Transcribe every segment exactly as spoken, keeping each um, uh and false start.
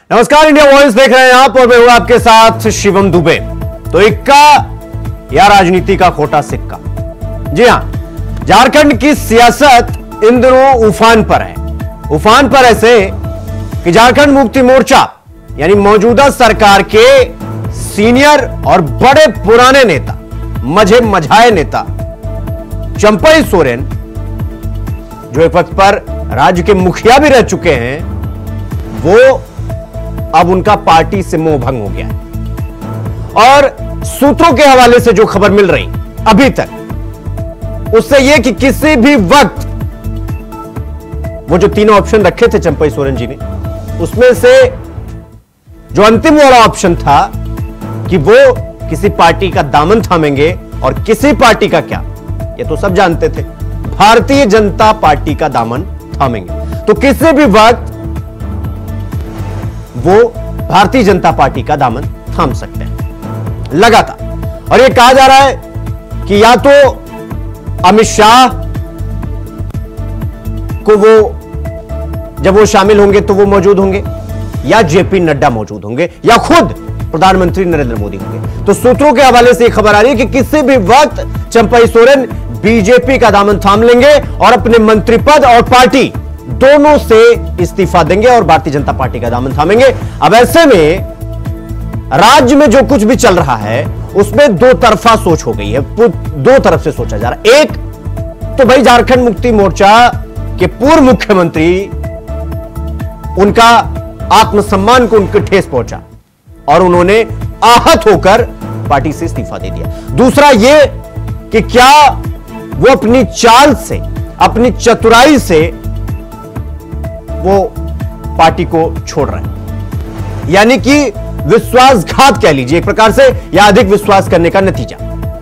नमस्कार, India voice देख रहे हैं आप और मैं हूं आपके साथ शिवम दुबे। तो इक्का या राजनीति का खोटा सिक्का। जी हां, झारखंड की सियासत इन दिनों उफान पर है। उफान पर ऐसे कि झारखंड मुक्ति मोर्चा यानी मौजूदा सरकार के सीनियर और बड़े पुराने नेता, मझे मझाए नेता चंपई सोरेन, जो एक वक्त पर राज्य के मुखिया भी रह चुके हैं, वो अब उनका पार्टी से मोह भंग हो गया है। और सूत्रों के हवाले से जो खबर मिल रही अभी तक, उससे यह कि किसी भी वक्त वो जो तीनों ऑप्शन रखे थे चंपई सोरेन जी ने, उसमें से जो अंतिम वाला ऑप्शन था कि वो किसी पार्टी का दामन थामेंगे, और किसी पार्टी का क्या, ये तो सब जानते थे, भारतीय जनता पार्टी का दामन थामेंगे। तो किसी भी वक्त वो भारतीय जनता पार्टी का दामन थाम सकते हैं लगातार। और ये कहा जा रहा है कि या तो अमित शाह को वो जब वो शामिल होंगे तो वो मौजूद होंगे, या जेपी नड्डा मौजूद होंगे, या खुद प्रधानमंत्री नरेंद्र मोदी होंगे। तो सूत्रों के हवाले से खबर आ रही है कि किसी भी वक्त चंपई सोरेन बीजेपी का दामन थाम लेंगे और अपने मंत्री पद और पार्टी दोनों से इस्तीफा देंगे और भारतीय जनता पार्टी का दामन थामेंगे। अब ऐसे में राज्य में जो कुछ भी चल रहा है उसमें दो तरफा सोच हो गई है, दो तरफ से सोचा जा रहा है। एक तो भाई झारखंड मुक्ति मोर्चा के पूर्व मुख्यमंत्री, उनका आत्मसम्मान को उनके ठेस पहुंचा और उन्होंने आहत होकर पार्टी से इस्तीफा दे दिया। दूसरा यह कि क्या वो अपनी चाल से, अपनी चतुराई से वो पार्टी को छोड़ रहे हैं, यानी कि विश्वासघात कह लीजिए एक प्रकार से, या अधिक विश्वास करने का नतीजा।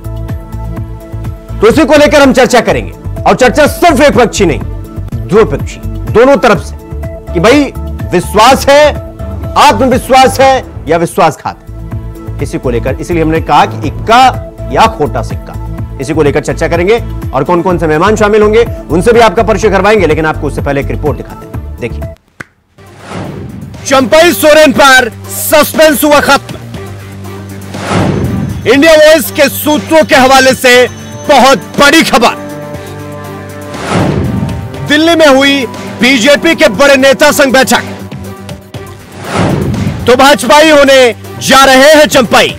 तो इसी को लेकर हम चर्चा करेंगे, और चर्चा सिर्फ एक पक्षी नहीं, दो पक्षी, दोनों तरफ से, कि भाई विश्वास है, आत्मविश्वास है या विश्वासघात है। इसी को लेकर, इसलिए हमने कहा कि इक्का या खोटा सिक्का, इसी को लेकर चर्चा करेंगे। और कौन कौन से मेहमान शामिल होंगे उनसे भी आपका परिचय करवाएंगे, लेकिन आपको उससे पहले एक रिपोर्ट दिखाते हैं। देखिए, चंपई सोरेन पर सस्पेंस हुआ खत्म। इंडिया वॉइस के सूत्रों के हवाले से बहुत बड़ी खबर। दिल्ली में हुई बीजेपी के बड़े नेता संग बैठक, तो भाजपाई होने जा रहे हैं चंपई।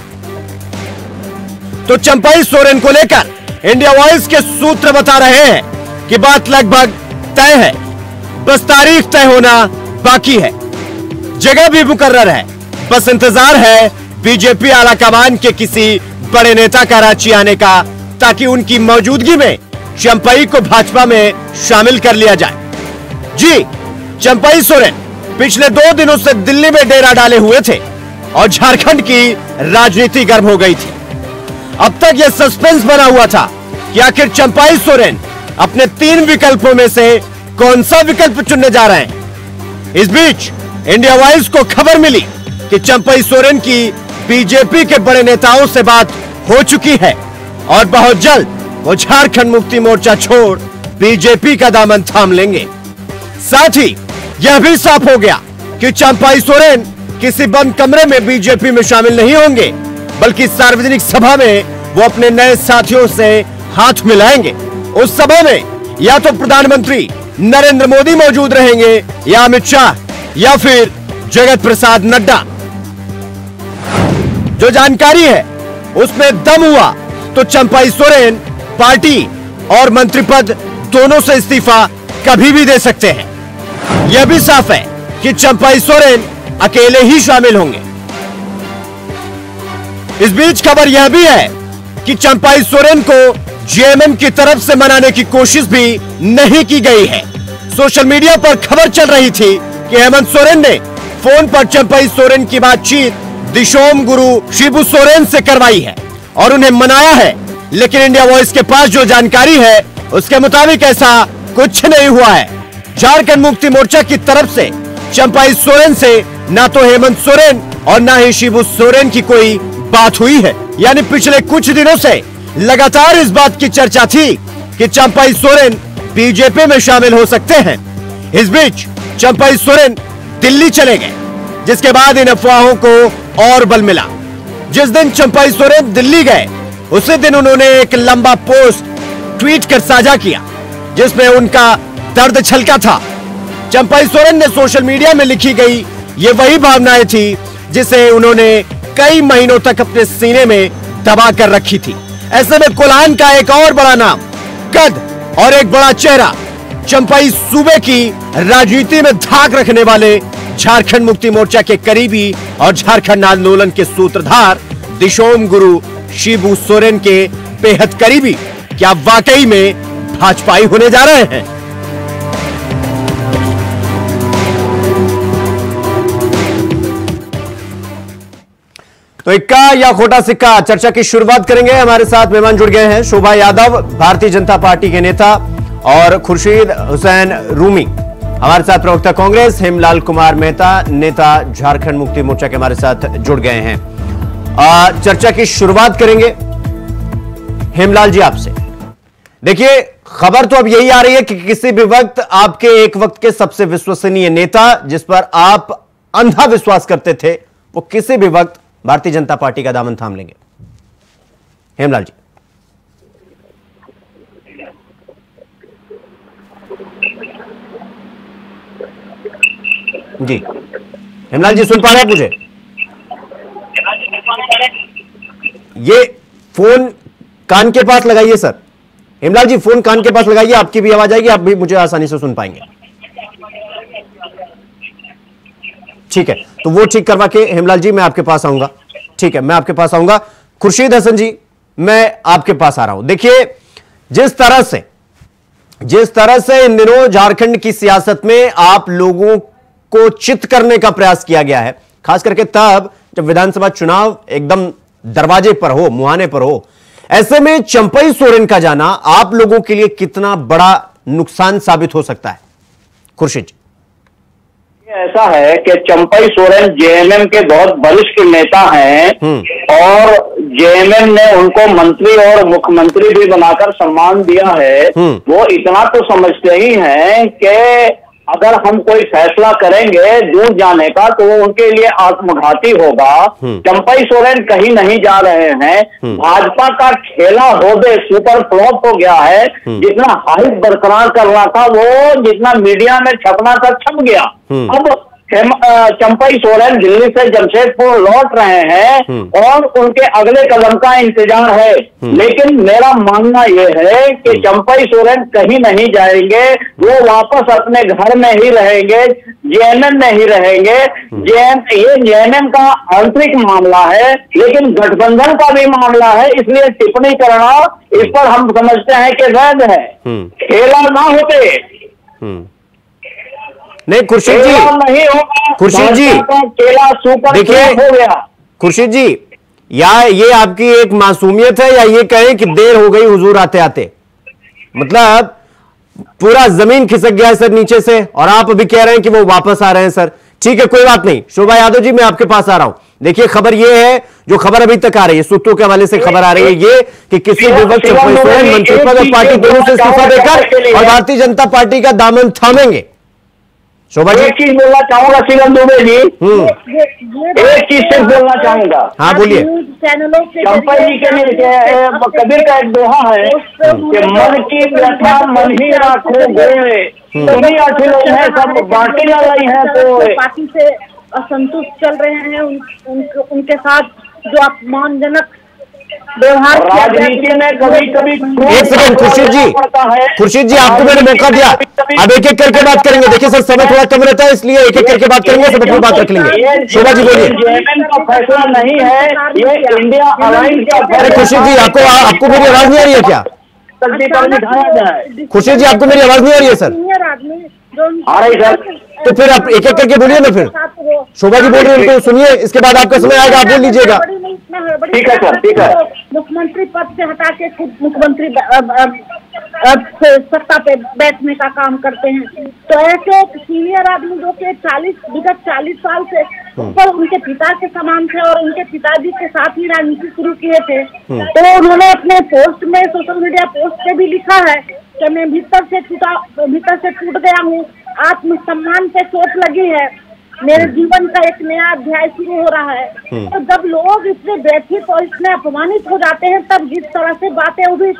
तो चंपई सोरेन को लेकर इंडिया वॉइस के सूत्र बता रहे हैं कि बात लगभग तय है, बस तारीख तय होना बाकी है, जगह भी मुकर्रर है, बस इंतजार है बीजेपी आलाकमान के किसी बड़े नेता का रांची आने का, ताकि उनकी मौजूदगी में चंपई को भाजपा में शामिल कर लिया जाए। जी, चंपई सोरेन पिछले दो दिनों से दिल्ली में डेरा डाले हुए थे और झारखंड की राजनीति गर्म हो गई थी। अब तक यह सस्पेंस बना हुआ था कि आखिर चंपई सोरेन अपने तीन विकल्पों में से कौन सा विकल्प चुनने जा रहे हैं। इस बीच इंडिया वॉइस को खबर मिली कि चंपई सोरेन की बीजेपी के बड़े नेताओं से बात हो चुकी है और बहुत जल्द वो झारखंड मुक्ति मोर्चा छोड़ बीजेपी का दामन थाम लेंगे। साथ ही यह भी साफ हो गया कि चंपई सोरेन किसी बंद कमरे में बीजेपी में शामिल नहीं होंगे, बल्कि सार्वजनिक सभा में वो अपने नए साथियों से हाथ मिलाएंगे। उस सभा में या तो प्रधानमंत्री नरेंद्र मोदी मौजूद रहेंगे, या अमित शाह, या फिर जगत प्रसाद नड्डा। जो जानकारी है उसमें दम हुआ तो चंपई सोरेन पार्टी और मंत्री पद दोनों से इस्तीफा कभी भी दे सकते हैं। यह भी साफ है कि चंपई सोरेन अकेले ही शामिल होंगे। इस बीच खबर यह भी है कि चंपई सोरेन को जेएमएम की तरफ से मनाने की कोशिश भी नहीं की गई है। सोशल मीडिया पर खबर चल रही थी कि हेमंत सोरेन ने फोन पर चंपई सोरेन की बातचीत दिशोम गुरु शिबू सोरेन से करवाई है और उन्हें मनाया है, लेकिन इंडिया वॉइस के पास जो जानकारी है उसके मुताबिक ऐसा कुछ नहीं हुआ है। झारखंड मुक्ति मोर्चा की तरफ से चंपई सोरेन से ना तो हेमंत सोरेन और ना ही शिबू सोरेन की कोई बात हुई है। यानी पिछले कुछ दिनों से लगातार इस बात की चर्चा थी कि चंपई सोरेन बीजेपी में शामिल हो सकते हैं। इस बीच चंपई सोरेन दिल्ली चले गए जिसके बाद इन अफवाहों को और बल मिला। जिस दिन चंपाई सोरेन दिल्ली गए उसी दिन उन्होंने एक लंबा पोस्ट ट्वीट कर साझा किया जिसमें उनका दर्द छलका था। चंपाई सोरेन ने सोशल मीडिया में लिखी गई ये वही भावनाएं थी जिसे उन्होंने कई महीनों तक अपने सीने में दबा कर रखी थी। ऐसे में कोल्हान का एक और बड़ा नाम, कद और एक बड़ा चेहरा, चंपाई सूबे की राजनीति में धाक रखने वाले झारखंड मुक्ति मोर्चा के करीबी और झारखंड आंदोलन के सूत्रधार दिशोम गुरु शिबू सोरेन के बेहद करीबी क्या वाकई में भाजपाई होने जा रहे हैं? तो इक्का या खोटा सिक्का, चर्चा की शुरुआत करेंगे। हमारे साथ मेहमान जुड़ गए हैं शोभा यादव, भारतीय जनता पार्टी के नेता, और खुर्शीद हुसैन रूमी, हमारे साथ प्रवक्ता कांग्रेस, हेमलाल कुमार मेहता, नेता झारखंड मुक्ति मोर्चा के हमारे साथ जुड़ गए हैं। आ, चर्चा की शुरुआत करेंगे हेमलाल जी आपसे। देखिए, खबर तो अब यही आ रही है कि किसी भी वक्त आपके एक वक्त के सबसे विश्वसनीय नेता, जिस पर आप अंधा विश्वास करते थे, वो किसी भी वक्त भारतीय जनता पार्टी का दामन थाम लेंगे। हेमलाल जी। जी हेमलाल जी, सुन पा रहे हैं मुझे? ये फोन कान के पास लगाइए सर। हेमलाल जी, फोन कान के पास लगाइए, आपकी भी आवाज आएगी, आप भी मुझे आसानी से सुन पाएंगे। ठीक है, तो वो ठीक करवा के हेमलाल जी मैं आपके पास आऊंगा। ठीक है, मैं आपके पास आऊंगा। खुर्शीद हसन जी, मैं आपके पास आ रहा हूं। देखिए, जिस तरह से जिस तरह से इन दिनों झारखंड की सियासत में आप लोगों को चित करने का प्रयास किया गया है, खास करके तब जब विधानसभा चुनाव एकदम दरवाजे पर हो, मुहाने पर हो, ऐसे में चंपाई सोरेन का जाना आप लोगों के लिए कितना बड़ा नुकसान साबित हो सकता है? खुर्शीद जी। ऐसा है कि चंपाई सोरेन जेएमएम के बहुत वरिष्ठ नेता हैं और जेएमएम ने उनको मंत्री और मुख्यमंत्री भी बनाकर सम्मान दिया है। वो इतना तो समझते ही हैं कि अगर हम कोई फैसला करेंगे दूर जाने का तो वो उनके लिए आत्मघाती होगा। चंपाई सोरेन कहीं नहीं जा रहे हैं। भाजपा का खेला होदे सुपर फ्लॉप हो गया है। जितना हाइप बरकरार करना था वो जितना मीडिया में छपना था छप गया। अब चंपाई सोरेन दिल्ली से जमशेदपुर लौट रहे हैं और उनके अगले कदम का इंतजार है। लेकिन मेरा मानना यह है कि चंपाई सोरेन कहीं नहीं जाएंगे, वो वापस अपने घर में ही रहेंगे, जेएमएम में ही रहेंगे। जेएम ये जेएमएम का आंतरिक मामला है, लेकिन गठबंधन का भी मामला है, इसलिए टिप्पणी करना इस पर हम समझते हैं कि वैध है। खेला ना होते नहीं खुर्शीद जी, नहीं होगा। खुर्शीद जी केला सुपर देखिए, हो गया। खुर्शीद जी, या ये आपकी एक मासूमियत है या ये कहें कि देर हो गई हुजूर आते आते? मतलब पूरा जमीन खिसक गया है सर नीचे से, और आप अभी कह रहे हैं कि वो वापस आ रहे हैं। सर ठीक है, कोई बात नहीं। शोभा यादव जी, मैं आपके पास आ रहा हूं। देखिए, खबर ये है, जो खबर अभी तक आ रही है, सूत्रों के हवाले से खबर आ रही है ये कि किसी भी वक्त चंपाई सोरेन मंत्री पद और पार्टी दोनों से इस्तीफा देकर और भारतीय जनता पार्टी का दामन थामेंगे। शोभा जी, एक चीज बोलना चाहूंगा शिवम दुबे जी, एक चीज सिर्फ बोलना चाहूंगा। हाँ बोलिए। चंपाई जी के लिए कबीर का एक दोहा है कि मन की व्यथा मन ही राखो गोए, दुनिया के लोग हैं सब बांटी ना रही है तो पार्टी से असंतुष्ट चल रहे हैं। उन, उन, उनके साथ जो अपमानजनक व्यवहार राजनीति में कभी कभी एक सेकंड खुर्शीद जी, खुर्शीद जी आपको मैंने मौका दिया, अब एक एक करके बात करेंगे। देखिए सर, समय थोड़ा कम रहता है, इसलिए एक एक करके बात करेंगे, सब अपनी बात रख लेंगे। शोभा जी बोलिए। जेएमएम का फैसला नहीं है, ये इंडिया अलायंस का फैसला। अरे खुर्शीद जी, आपको आपको मेरी आवाज नहीं आ रही है क्या? खुर्शीद जी, आपको मेरी आवाज नहीं आ रही है सर? आ रही सर। तो फिर आप एक एक करके बोलिए ना। फिर शोभा जी बोल रही है, उनको सुनिए, इसके बाद आपका समय आएगा, आप बोल लीजिएगा। ठीक है सर, ठीक है। मुख्यमंत्री पद से हटा के खुद मुख्यमंत्री सत्ता पे बैठने का काम करते हैं। तो ऐसे सीनियर आदमी जो के चालीस विगत चालीस साल से ऊपर उनके पिता के समान थे और उनके पिताजी के साथ ही राजनीति शुरू किए थे, तो उन्होंने अपने पोस्ट में, सोशल मीडिया पोस्ट पे भी लिखा है कि मैं भीतर से टूटा भीतर से टूट गया हूँ, आत्मसम्मान पे चोट लगी है। मेरे जीवन का एक नया अध्याय शुरू हो रहा है। तो जब लोग इतने व्यथित और इतने अपमानित हो जाते हैं, तब जिस तरह से बातें उभी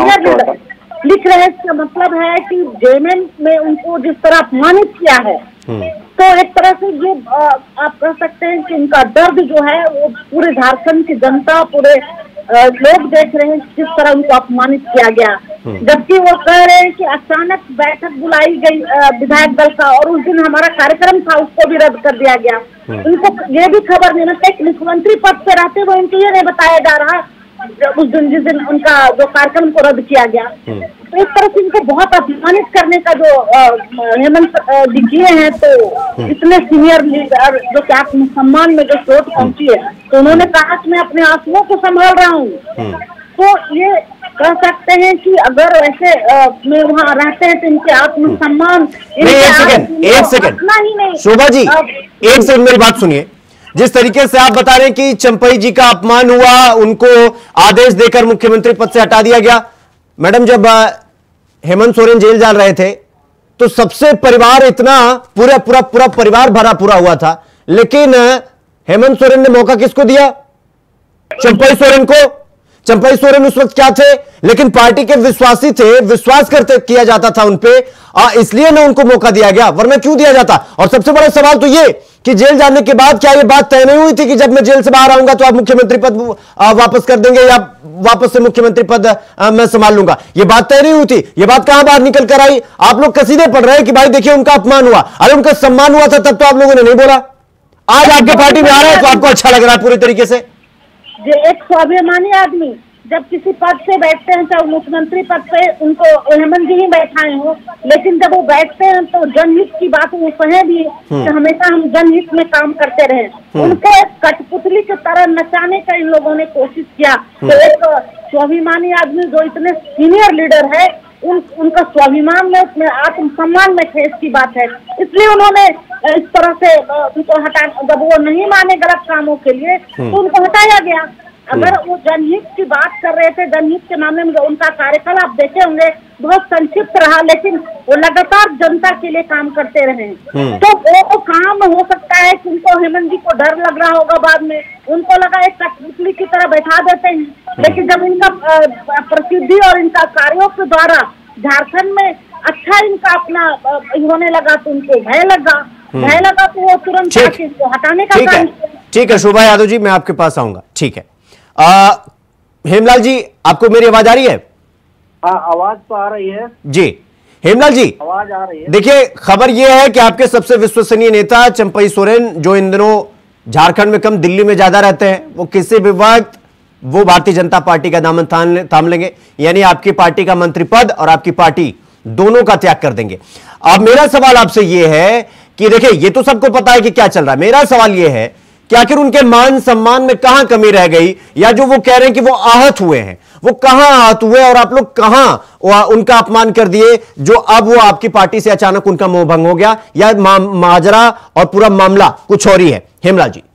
लिख रहे हैं, इसका मतलब है कि जेएमएम में उनको जिस तरह अपमानित किया है, तो एक तरह से ये आप कह सकते हैं कि उनका दर्द जो है वो पूरे झारखंड की जनता, पूरे लोग देख रहे हैं किस तरह उनको अपमानित किया गया। जबकि वो कह रहे हैं कि अचानक बैठक बुलाई गई विधायक दल का, और उस दिन हमारा कार्यक्रम था उसको भी रद्द कर दिया गया। उनको ये भी खबर नहीं मिलता कि मुख्यमंत्री पद पे रहते हुए उनको ये नहीं बताया जा रहा उस दिन जिस दिन उनका जो कार्यक्रम को रद्द किया गया। तो इस तरह से इनको बहुत अपमानित करने का जो हेमंत जी किए हैं, तो इतने सीनियर लीडर जो कि आत्मसम्मान में जो चोट पहुंची है, तो उन्होंने कहा कि मैं अपने आंसुओं को संभाल रहा हूँ। तो ये कह सकते हैं कि अगर ऐसे में वहाँ रहते हैं तो इनके आत्मसम्मान, एक सेकंड एक सेकंड शोभा जी, एक सेकंड मेरी बात सुनिए। जिस तरीके से आप बता रहे हैं कि चंपई जी का अपमान हुआ, उनको आदेश देकर मुख्यमंत्री पद से हटा दिया गया। मैडम, जब हेमंत सोरेन जेल जा रहे थे तो सबसे परिवार इतना पूरा पूरा पूरा परिवार भरा पूरा हुआ था, लेकिन हेमंत सोरेन ने मौका किसको दिया? चंपई सोरेन को। चंपई सोरेन उस वक्त क्या थे, लेकिन पार्टी के विश्वासी थे, विश्वास करते किया जाता था उनपे, इसलिए ना उनको मौका दिया गया, वरना क्यों दिया जाता? और सबसे बड़ा सवाल तो ये कि जेल जाने के बाद क्या ये बात तय नहीं हुई थी कि जब मैं जेल से बाहर आऊंगा तो आप मुख्यमंत्री पद वापस कर देंगे या वापस से मुख्यमंत्री पद मैं संभाल लूंगा? ये बात तय नहीं हुई थी। ये बात कहां बाहर निकल कर आई? आप लोग कसीदे पढ़ रहे हैं कि भाई देखिए उनका अपमान हुआ। अरे उनका सम्मान हुआ था तब तो आप लोगों ने नहीं बोला। आज आपके पार्टी में आ रहा है तो आपको अच्छा लग रहा है पूरी तरीके से। एक स्वाभिमानी आदमी जब किसी पद से बैठते हैं, चाहे मुख्यमंत्री पद पे उनको हेमंत जी ही बैठाए हो, लेकिन जब वो बैठते हैं तो जनहित की बात वो कहे भी कि हमेशा हम जनहित में काम करते रहे। उनको एक कठपुतली की तरह नचाने का इन लोगों ने कोशिश किया। तो एक स्वाभिमानी आदमी जो इतने सीनियर लीडर है, उन उनका स्वाभिमान में, उसमें आत्मसम्मान में ठेस की बात है, इसलिए उन्होंने इस तरह से उनको हटा, जब वो नहीं माने गलत कामों के लिए तो उनको हटाया गया। अगर वो जनहित की बात कर रहे थे, जनहित के मामले में उनका कार्यकाल आप देखे होंगे बहुत संक्षिप्त रहा, लेकिन वो लगातार जनता के लिए काम करते रहे। तो वो काम हो सकता है कि उनको हेमंत जी को डर लग रहा होगा, बाद में उनको लगा एक कठपुतली की तरह बैठा देते हैं, लेकिन जब इनका प्रसिद्धि और इनका कार्यों के द्वारा झारखंड में अच्छा इनका अपना होने लगा तो उनको भय लगा भय लगा तो वो तुरंत हटाने का काम। ठीक है शोभा यादव जी, मैं आपके पास आऊंगा। ठीक है, आ, हेमलाल जी, आपको मेरी आवाज आ रही है? हाँ, आवाज तो आ रही है जी। हेमलाल जी, आवाज आ रही है। देखिए, खबर यह है कि आपके सबसे विश्वसनीय नेता चंपई सोरेन, जो इन दिनों झारखंड में कम दिल्ली में ज्यादा रहते हैं, वो किसी भी वक्त वो भारतीय जनता पार्टी का दामन थाम लेंगे, यानी आपकी पार्टी का मंत्री पद और आपकी पार्टी दोनों का त्याग कर देंगे। अब मेरा सवाल आपसे यह है कि देखिए, ये तो सबको पता है कि क्या चल रहा है, मेरा सवाल यह है कि आखिर उनके मान सम्मान में कहां कमी रह गई, या जो वो कह रहे हैं कि वो आहत हुए हैं, वो कहां आहत हुए और आप लोग कहां उनका अपमान कर दिए, जो अब वो आपकी पार्टी से अचानक उनका मोह भंग हो गया, या मा, माजरा और पूरा मामला कुछ और ही है? हेमलाल जी,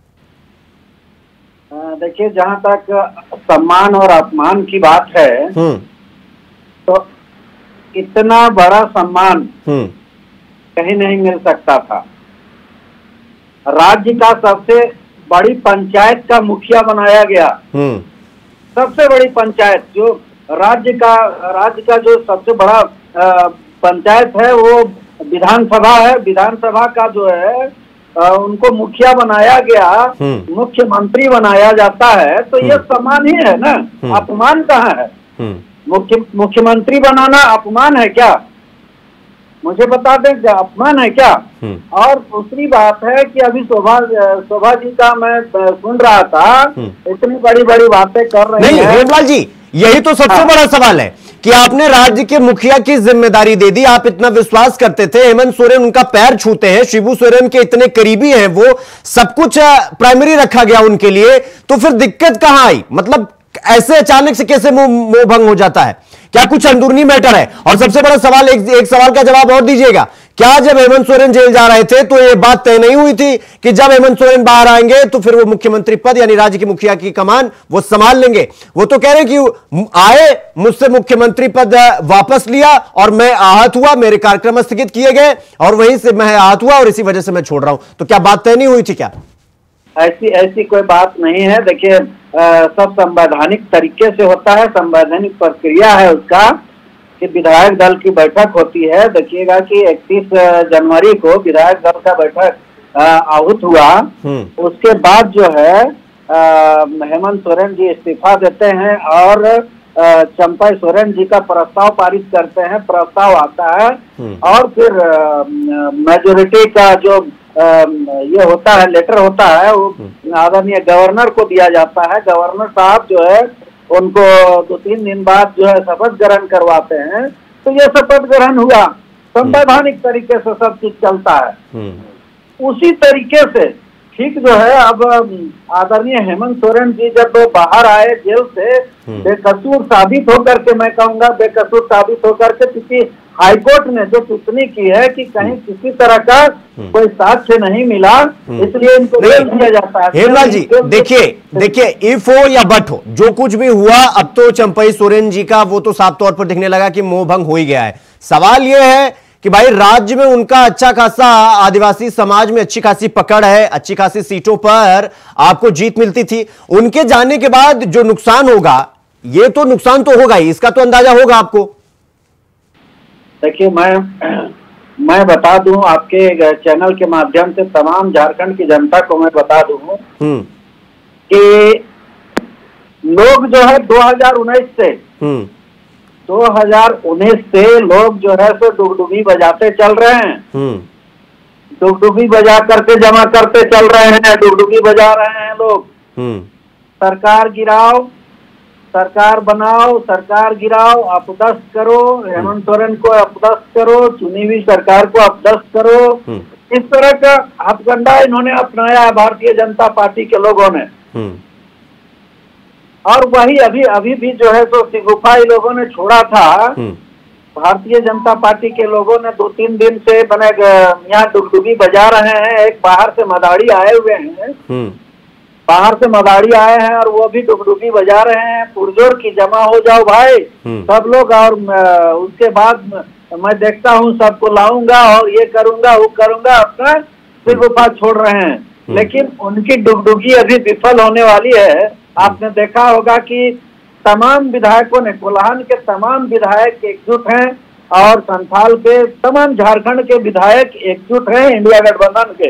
देखिए, जहां तक सम्मान और अपमान की बात है, तो इतना बड़ा सम्मान कहीं नहीं मिल सकता था। राज्य का सबसे बड़ी पंचायत का मुखिया बनाया गया, सबसे बड़ी पंचायत, जो राज्य का राज्य का जो सबसे बड़ा पंचायत है वो विधानसभा है। विधानसभा का जो है आ, उनको मुखिया बनाया गया, मुख्यमंत्री बनाया जाता है, तो ये सम्मान ही है ना, अपमान कहाँ है? मुख्य मुख्यमंत्री बनाना अपमान है क्या? मुझे बता दें, अपमान है क्या? और दूसरी बात है कि अभी शोभा शोभा जी का मैं सुन रहा था, इतनी बड़ी बड़ी बातें कर रहे हैं। नहीं हेमलाल जी, यही तो सबसे हाँ। बड़ा सवाल है कि आपने राज्य के मुखिया की जिम्मेदारी दे दी, आप इतना विश्वास करते थे, हेमंत सोरेन उनका पैर छूते हैं, शिबू सोरेन के इतने करीबी हैं, वो सब कुछ प्राइमरी रखा गया उनके लिए, तो फिर दिक्कत कहां आई? मतलब ऐसे अचानक से कैसे मोह भंग हो जाता है? क्या कुछ अंदरूनी मैटर है? और सबसे बड़ा सवाल, एक, एक सवाल का जवाब और दीजिएगा क्या जब हेमंत सोरेन जेल जा रहे थे तो ये बात तय नहीं हुई थी कि जब हेमंत सोरेन बाहर आएंगे तो फिर वो मुख्यमंत्री पद यानी राज्य की मुखिया की कमान वो संभाल लेंगे? वो तो कह रहे कि आए, मुझसे मुख्यमंत्री पद वापस लिया और मैं आहत हुआ, मेरे कार्यक्रम स्थगित किए गए और वहीं से मैं आहत हुआ और इसी वजह से मैं छोड़ रहा हूं। तो क्या बात तय नहीं हुई थी क्या? ऐसी ऐसी कोई बात नहीं है। देखिए, सब संवैधानिक तरीके से होता है, संवैधानिक प्रक्रिया है उसका कि विधायक दल की बैठक होती है। देखिएगा कि इकतीस जनवरी को विधायक दल का बैठक आहूत हुआ, उसके बाद जो है हेमंत सोरेन जी इस्तीफा देते हैं और चंपई सोरेन जी का प्रस्ताव पारित करते हैं, प्रस्ताव आता है और फिर मेजोरिटी का जो ये होता है, लेटर होता है, वो आदरणीय गवर्नर को दिया जाता है। गवर्नर साहब जो है उनको दो तीन दिन बाद जो है शपथ ग्रहण करवाते हैं। तो ये शपथ ग्रहण हुआ, संवैधानिक तरीके से सब चीज चलता है। उसी तरीके से ठीक जो है, अब आदरणीय हेमंत सोरेन जी जब बाहर आए जेल से बेकसूर साबित होकर के, मैं कहूँगा बेकसूर साबित होकर के, क्योंकि हाईकोर्ट ने जो टिप्पणी की है कि कहीं किसी तरह का कोई साक्ष्य नहीं मिला, इसलिए इनको जेल दिया जाता है। हेमलाल जी देखिए देखिए इफ हो या बट हो, जो कुछ भी हुआ, अब तो चंपई सोरेन जी का वो तो साफ तौर पर दिखने लगा कि मोह भंग हो ही गया है। सवाल यह है कि भाई राज्य में उनका अच्छा खासा, आदिवासी समाज में अच्छी खासी पकड़ है, अच्छी खासी सीटों पर आपको जीत मिलती थी। उनके जाने के बाद जो नुकसान होगा, ये तो नुकसान तो होगा ही, इसका तो अंदाजा होगा आपको। देखिए, मैं मैं बता दूं आपके चैनल के माध्यम से तमाम झारखंड की जनता को मैं बता दूं कि लोग जो है दो हज़ार उन्नीस से दो हज़ार उन्नीस से लोग जो है सो डुगडुगी बजाते चल रहे हैं, डुगडुगी बजा करके जमा करते चल रहे हैं, डुगडुगी बजा रहे हैं लोग। सरकार गिराओ, सरकार बनाओ, सरकार गिराओ, अपदस्थ करो, हेमंत सोरेन को अपदस्थ करो, चुनी हुई सरकार को अपदस्थ करो, इस तरह का हथकंडा इन्होंने अपनाया है भारतीय जनता पार्टी के लोगों ने। और वही अभी अभी भी जो है सो सिगुफा लोगों ने छोड़ा था। भारतीय जनता पार्टी के लोगों ने दो तीन दिन से बने यहाँ डुगडुगी बजा रहे हैं। एक बाहर से मदारी आए हुए हैं, बाहर से मदारी आए हैं और वो भी डुगडुगी बजा रहे हैं। पुरजोर की जमा हो जाओ भाई सब लोग, और उसके बाद मैं देखता हूँ सबको लाऊंगा और ये करूंगा वो करूंगा, अपना सिगुफा छोड़ रहे हैं। लेकिन उनकी डुगडुगी अभी विफल होने वाली है। आपने देखा होगा कि तमाम विधायकों ने, कोल्हान के तमाम विधायक एकजुट हैं और संथाल के तमाम झारखंड के विधायक एकजुट हैं इंडिया गठबंधन के।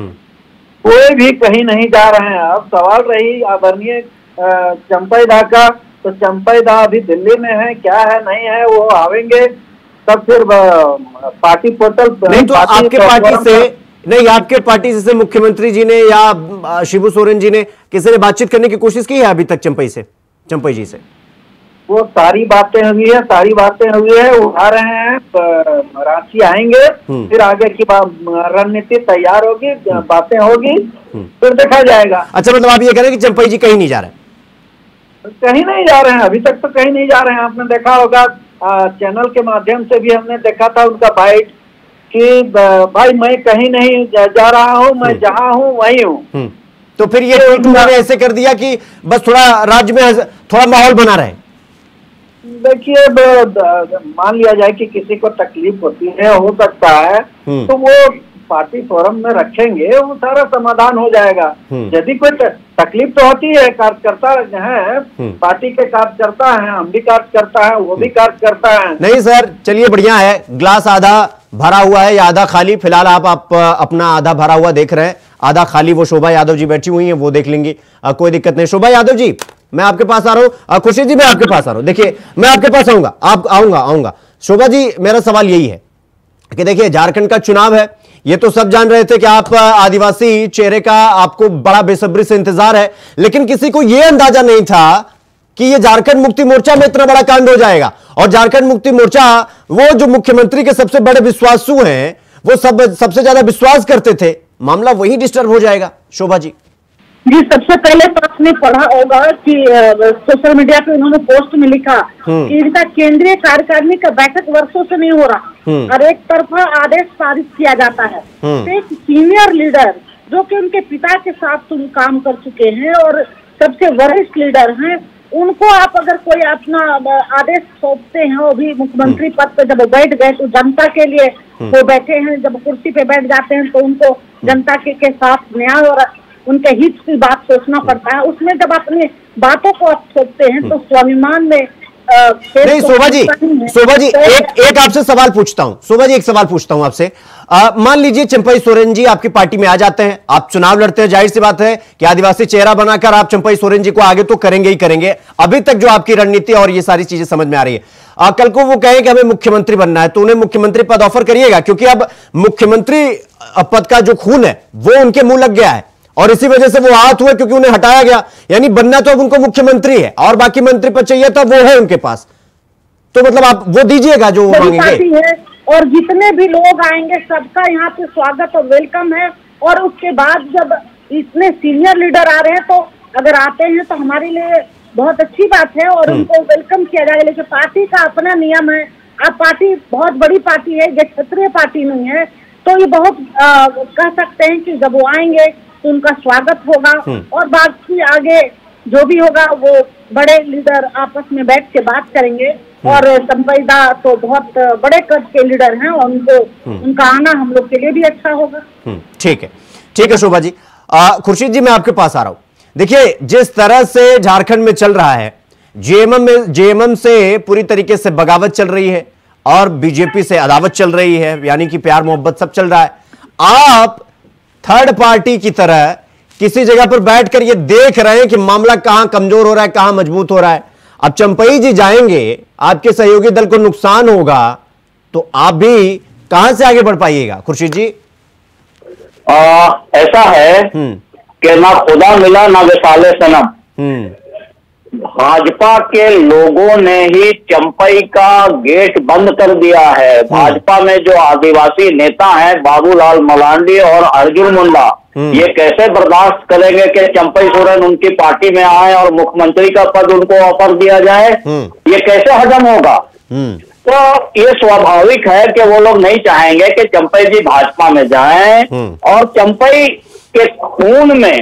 कोई भी कहीं नहीं जा रहे हैं। अब सवाल रही आदरणीय चंपई दा का, तो चंपई दा अभी दिल्ली में है, क्या है नहीं है वो आवेंगे तब फिर पार्टी पोर्टल नहीं तो आपके पार्टी से नहीं, आपके पार्टी से मुख्यमंत्री जी ने या शिबू सोरेन जी ने किसी ने बातचीत करने की कोशिश की है अभी तक चंपई से, चंपई जी से? वो सारी बातें हुई है, सारी बातें हुई है, उठा रहे हैं, रांची आएंगे, फिर आगे की रणनीति तैयार होगी, बातें होगी, फिर देखा जाएगा। अच्छा, मतलब आप ये कह रहे हैं कि चंपई जी कहीं नहीं जा रहे? कहीं नहीं जा रहे हैं, अभी तक तो कहीं नहीं जा रहे हैं। आपने देखा होगा चैनल के माध्यम से भी हमने देखा था उनका बाइट कि भाई मैं कहीं नहीं जा, जा रहा हूँ, मैं जहाँ हूँ वहीं हूँ। तो फिर ये ट्वीट उन्होंने ऐसे कर दिया कि बस थोड़ा राज्य में थोड़ा माहौल बना रहे। देखिए, मान लिया जाए कि किसी को तकलीफ होती है, हो सकता है, तो वो पार्टी फोरम में रखेंगे, वो सारा समाधान हो जाएगा। यदि कोई तकलीफ तो होती है, कार्यकर्ता है, पार्टी के कार्यकर्ता हैं, हम भी कार्यकर्ता हैं, वो भी कार्यकर्ता हैं। नहीं सर, चलिए बढ़िया है। ग्लास आधा भरा हुआ है या आधा खाली? फिलहाल आप, आप अपना आधा भरा हुआ देख रहे हैं, आधा खाली वो शोभा यादव जी बैठी हुई हैं, वो देख लेंगी, कोई दिक्कत नहीं। शोभा यादव जी, मैं आपके पास आ रहा हूं। खुर्शीद जी, मैं आपके पास आ रहा हूं। देखिए, मैं आपके पास आऊंगा, आप आऊंगा आऊंगा शोभा जी, मेरा सवाल यही है कि देखिए, झारखंड का चुनाव है, ये तो सब जान रहे थे कि आप आदिवासी चेहरे का आपको बड़ा बेसब्री से इंतजार है, लेकिन किसी को यह अंदाजा नहीं था कि ये झारखंड मुक्ति मोर्चा में इतना बड़ा कांड हो जाएगा। और झारखंड मुक्ति मोर्चा, वो जो मुख्यमंत्री के सबसे बड़े विश्वासु हैं, वो सब सबसे ज्यादा विश्वास करते थे, मामला वही डिस्टर्ब हो जाएगा। शोभा जी जी, सबसे पहले तो आपने पढ़ा होगा कि सोशल मीडिया पे उन्होंने पोस्ट में लिखा कि इनका केंद्रीय कार्यकारिणी का बैठक वर्षों से नहीं हो रहा। और एक तरफा आदेश पारित किया जाता है। तो एक सीनियर लीडर जो कि उनके पिता के साथ तुम काम कर चुके हैं और सबसे वरिष्ठ लीडर हैं, उनको आप अगर कोई अपना आदेश सौंपते हैं, वो भी मुख्यमंत्री पद पे जब बैठ गए तो जनता के लिए वो बैठे हैं, जब कुर्सी पे बैठ जाते हैं तो उनको जनता के, के साथ न्याय और उनके हित की बात सोचना पड़ता है। उसमें जब अपनी बातों को आप सोचते हैं तो स्वाभिमान में आ, नहीं शोभा जी, शोभा जी तो एक एक आपसे सवाल पूछता हूं, शोभा जी एक सवाल पूछता हूं आपसे। मान लीजिए चंपई सोरेन जी आपकी पार्टी में आ जाते हैं, आप चुनाव लड़ते हैं, जाहिर सी बात है कि आदिवासी चेहरा बनाकर आप चंपई सोरेन जी को आगे तो करेंगे ही करेंगे। अभी तक जो आपकी रणनीति और ये सारी चीजें समझ में आ रही है, आ, कल को वो कहें कि हमें मुख्यमंत्री बनना है तो उन्हें मुख्यमंत्री पद ऑफर करिएगा, क्योंकि अब मुख्यमंत्री पद का जो खून है वो उनके मुंह लग गया है और इसी वजह से वो आहत हुए क्योंकि उन्हें हटाया गया। यानी बनना तो अब उनको मुख्यमंत्री है और बाकी मंत्री पद चाहिए था, वो है उनके पास। तो मतलब आप वो दीजिएगा जो वो मांगेंगे। और जितने भी लोग आएंगे सबका यहाँ पे स्वागत और वेलकम है। और उसके बाद जब इतने सीनियर लीडर आ रहे हैं तो अगर आते हैं तो हमारे लिए बहुत अच्छी बात है और उनको वेलकम किया जाएगा। लेकिन पार्टी का अपना नियम है, अब पार्टी बहुत बड़ी पार्टी है, ये क्षेत्रीय पार्टी नहीं है, तो ये बहुत आ, कह सकते हैं कि जब वो आएंगे तो उनका स्वागत होगा और बाकी आगे जो भी होगा वो बड़े लीडर आपस में बैठ के बात करेंगे। और चंपई दा तो बहुत बड़े कद के लीडर हैं और उनको उनका आना हम लोग के लिए भी अच्छा होगा। ठीक है, ठीक है शोभा जी। खुर्शीद जी मैं आपके पास आ रहा हूं। देखिए जिस तरह से झारखंड में चल रहा है, जेएमएम में जेएमएम से पूरी तरीके से बगावत चल रही है और बीजेपी से अदावत चल रही है, यानी कि प्यार मोहब्बत सब चल रहा है। आप थर्ड पार्टी की तरह किसी जगह पर बैठकर ये देख रहे हैं कि मामला कहां कमजोर हो रहा है, कहां मजबूत हो रहा है। अब चंपई जी जाएंगे, आपके सहयोगी दल को नुकसान होगा, तो आप भी कहां से आगे बढ़ पाइएगा खुर्शीद जी? आ, ऐसा है कि ना खुदा मिला ना विशाले सनम। भाजपा के लोगों ने ही चंपई का गेट बंद कर दिया है। भाजपा में जो आदिवासी नेता हैं बाबूलाल मलांडी और अर्जुन मुंडा, ये कैसे बर्दाश्त करेंगे कि चंपई सोरेन उनकी पार्टी में आए और मुख्यमंत्री का पद उनको ऑफर दिया जाए? ये कैसे हजम होगा? तो ये स्वाभाविक है कि वो लोग नहीं चाहेंगे कि चंपई जी भाजपा में जाएं और चंपई के खून में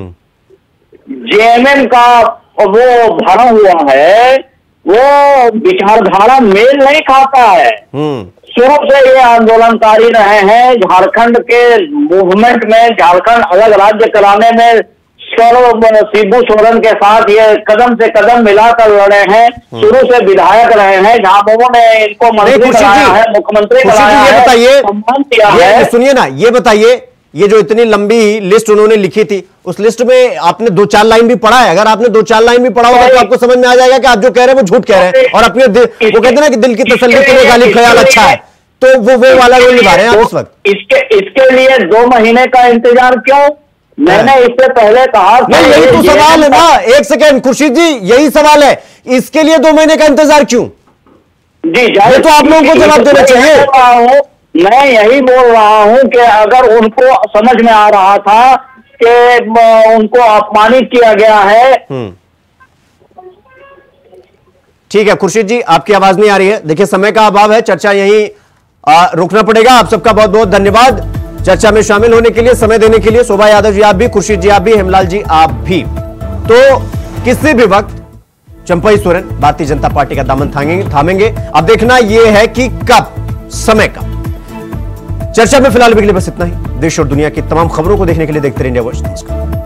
जेएमएम का वो भरा हुआ है, वो विचारधारा मेल नहीं खाता है। शुरू से ये आंदोलनकारी रहे हैं, झारखंड के मूवमेंट में, झारखंड अलग राज्य कराने में शिबू सोरेन के साथ ये कदम से कदम मिलाकर लड़े हैं। शुरू से विधायक रहे हैं, जहां लोगों ने इनको मंत्री बनाया है, मुख्यमंत्री बनाया है, सम्मान दिया है। सुनिए ना, ये बताइए, ये जो इतनी लंबी लिस्ट उन्होंने लिखी थी, उस लिस्ट में आपने दो चार लाइन भी पढ़ा है? अगर आपने दो चार लाइन भी पढ़ा होगा तो आपको समझ में आ जाएगा कि आप जो कह रहे हैं वो झूठ कह रहे हैं और अपने वो कहते हैं ना कि दिल की तसल्ली के लिए गालिब ख्याल अच्छा है, तो वो वो वाला रोल निभा रहे हैं आप इस वक्त। इसके इसके लिए दो महीने का इंतजार क्यों? मैंने इससे पहले कहा नहीं, यही तो सवाल है ना। एक सेकेंड खुर्शीद जी, यही सवाल है, इसके लिए दो महीने का इंतजार क्यों? जी ये तो आप लोगों को जवाब देना चाहिए। मैं यही बोल रहा हूं कि अगर उनको समझ में आ रहा था कि उनको अपमानित किया गया है। ठीक है खुर्शीद जी, आपकी आवाज नहीं आ रही है। देखिए समय का अभाव है, चर्चा यहीं रुकना पड़ेगा। आप सबका बहुत बहुत धन्यवाद चर्चा में शामिल होने के लिए, समय देने के लिए। शोभा यादव जी आप भी, खुर्शीद जी आप भी, हेमलाल जी आप भी। तो किसी भी वक्त चंपई सोरेन भारतीय जनता पार्टी का दामन थामेंगे थामेंगे अब देखना यह है कि कब, समय का। चर्चा में फिलहाल के लिए बस इतना ही। देश और दुनिया की तमाम खबरों को देखने के लिए देखते रहिए इंडिया वॉच। नमस्कार।